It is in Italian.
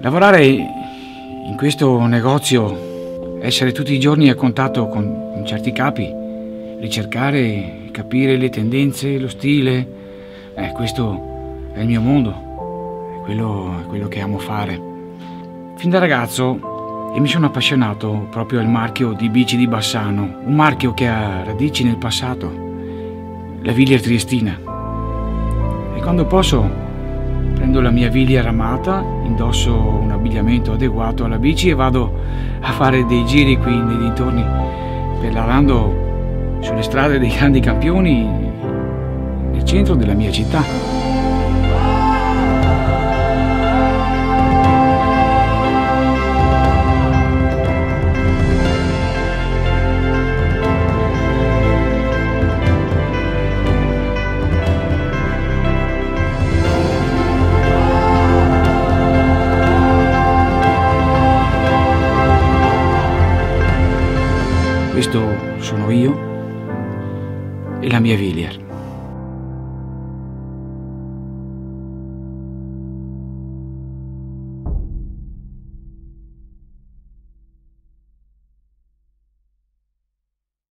Lavorare in questo negozio, essere tutti i giorni a contatto con certi capi, ricercare, capire le tendenze, lo stile, questo è il mio mondo, è quello che amo fare. Fin da ragazzo mi sono appassionato proprio al marchio di bici di Bassano, un marchio che ha radici nel passato, la Willier Triestina. E quando posso prendo la mia Willier amata, indosso un abbigliamento adeguato alla bici e vado a fare dei giri qui nei dintorni, pedalando sulle strade dei grandi campioni nel centro della mia città. Questo sono io e la mia Willier.